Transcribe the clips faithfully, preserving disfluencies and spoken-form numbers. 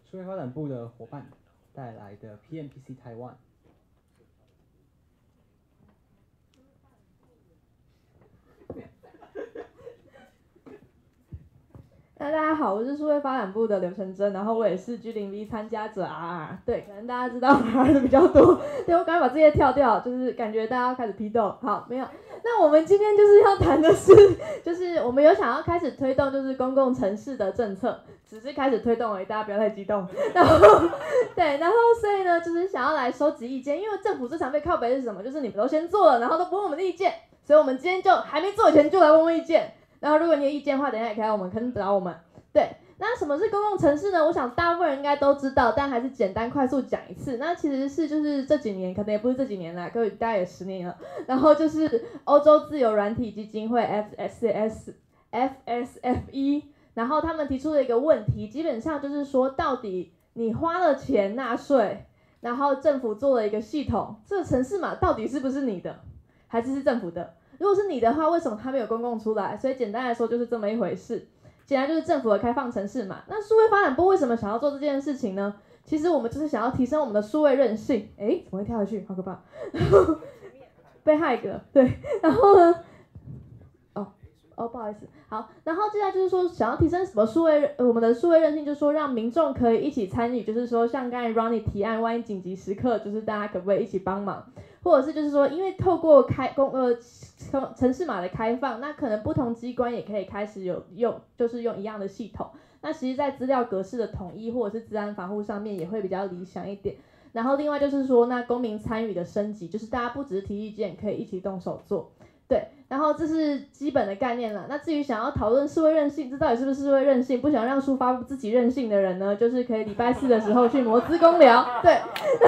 数位发展部的伙伴带来的 P M P C Taiwan。 那大家好，我是数位发展部的刘成真，然后我也是 G 零 V 参加者啊。对，可能大家知道 R 的比较多，对我赶快把这些跳掉，就是感觉大家开始批斗。好，没有。那我们今天就是要谈的是，就是我们有想要开始推动就是公共城市的政策，只是开始推动而已，大家不要太激动。然后对，然后所以呢，就是想要来收集意见，因为政府最常被靠北是什么？就是你们都先做了，然后都不问我们的意见，所以我们今天就还没做以前就来问问意见。然后如果你有意见的话，等一下也可以来我们坑找我们。对，那什么是公共城市呢？我想大部分人应该都知道，但还是简单快速讲一次。那其实是就是这几年，可能也不是这几年啦，各位大概也十年了。然后就是欧洲自由软体基金会 F S S F S F E， 然后他们提出了一个问题，基本上就是说，到底你花了钱纳税，然后政府做了一个系统，这个城市码到底是不是你的，还是是政府的？如果是你的话，为什么它没有公共出来？所以简单来说就是这么一回事。简单就是政府的开放城市嘛。那数位发展部为什么想要做这件事情呢？其实我们就是想要提升我们的数位韧性。诶，怎么会跳下去？好可怕！被害了。对，然后呢？哦哦，不好意思。好，然后接下来就是说想要提升什么数位，呃，我们的数位韧性，就是说让民众可以一起参与，就是说像刚才 Ronnie 提案，万一紧急时刻，就是大家可不可以一起帮忙？或者是就是说，因为透过开公呃城市码的开放，那可能不同机关也可以开始有用，就是用一样的系统。那其实在资料格式的统一或者是资安防护上面也会比较理想一点。然后另外就是说，那公民参与的升级，就是大家不只是提意见，可以一起动手做。对，然后这是基本的概念了。那至于想要讨论数位韧性，这到底是不是数位韧性？不想让书发布自己韧性的人呢，就是可以礼拜四的时候去摩资公聊。对。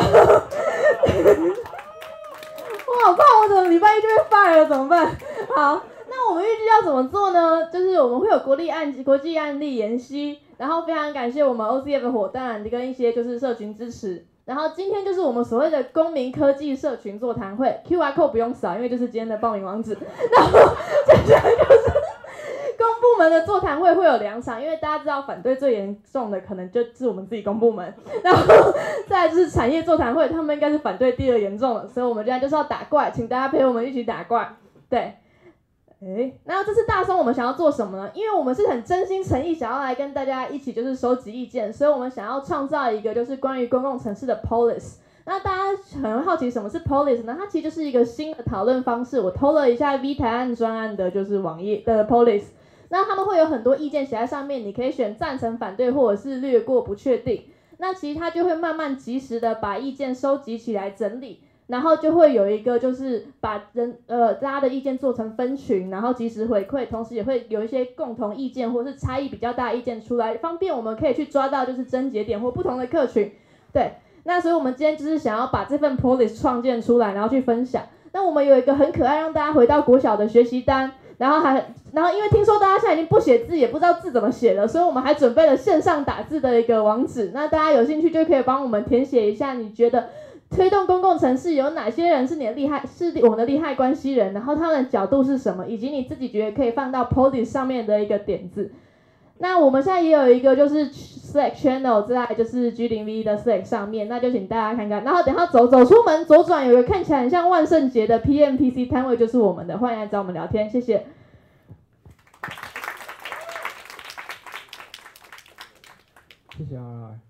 我好怕我怎么礼拜一就被 fire 了，怎么办？好，那我们预计要怎么做呢？就是我们会有国立案国际案例研析，然后非常感谢我们 O C F 的伙伴跟一些就是社群支持。然后今天就是我们所谓的公民科技社群座谈会 ，Q R code 不用扫，因为就是今天的报名网址。然后接下来就是公部门的座谈会会有两场，因为大家知道反对最严重的可能就是我们自己公部门，然后再来就是产业座谈会，他们应该是反对第二严重的，所以我们现在就是要打怪，请大家陪我们一起打怪。对，诶，那这次大松我们想要做什么呢？因为我们是很真心诚意想要来跟大家一起就是收集意见，所以我们想要创造一个就是关于公共城市的 Polis。那大家可能好奇什么是 Polis 呢？它其实就是一个新的讨论方式。我偷了一下 V 台案专案的就是网页的 Polis。那他们会有很多意见写在上面，你可以选赞成、反对或者是略过、不确定。那其实它就会慢慢及时的把意见收集起来整理，然后就会有一个就是把人呃大家的意见做成分群，然后及时回馈，同时也会有一些共同意见或是差异比较大的意见出来，方便我们可以去抓到就是症结点或不同的客群。对，那所以我们今天就是想要把这份 Polis 创建出来，然后去分享。那我们有一个很可爱让大家回到国小的学习单。然后还，然后因为听说大家现在已经不写字，也不知道字怎么写了，所以我们还准备了线上打字的一个网址。那大家有兴趣就可以帮我们填写一下，你觉得推动公共城市有哪些人是你的利害，是我们的利害关系人，然后他们的角度是什么，以及你自己觉得可以放到 Polis 上面的一个点子。那我们现在也有一个就是 Slack channel 在就是 G 零 V 的 Slack 上面，那就请大家看看。然后等下走走出门左转有一个看起来很像万圣节的 P M P C 摊位，就是我们的，欢迎来找我们聊天，谢谢。 谢谢 R R。